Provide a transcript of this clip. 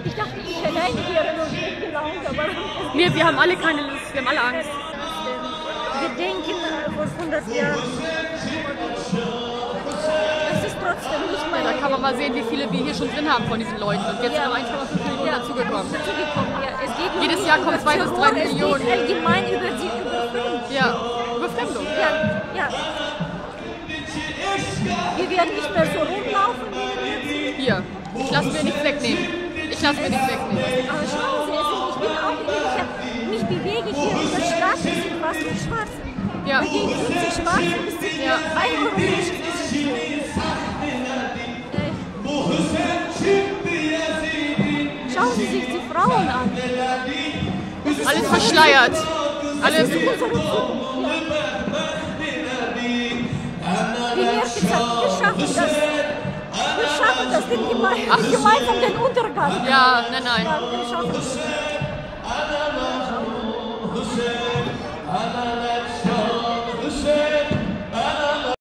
Ich dachte, ich alleine wäre nur schlecht gelaunt, aber... Nee, wir haben alle keine Lust, wir haben alle Angst. Wir denken vor 100 Jahren. Das ist trotzdem nicht mein... Ja, da kann man mal sehen, wie viele wir hier schon drin haben von diesen Leuten. Und jetzt sind noch 1,5 Millionen dazugekommen. Ja, es geht nur Jedes Jahr kommen 2 bis 3 Millionen. Es geht allgemein über die Überfremdung. Ja, Überfremdung. Ja. Wir werden nicht mehr so rumlaufen wie jetzt. Hier, ich lasse mir nichts wegnehmen. Aber schauen Sie, ich bin auch mich bewege hier in der Stadt, es sind fast nur Schwarze. Ja. Da gehen 50 Schwarze bis zu Ja. 1 Euro nicht. Schauen Sie sich die Frauen an. Alles verschleiert. Alles. Die Märkte sagen, wir schaffen das gemeinsam den Untergang. Ja, nein. Ja, wir schaffen das.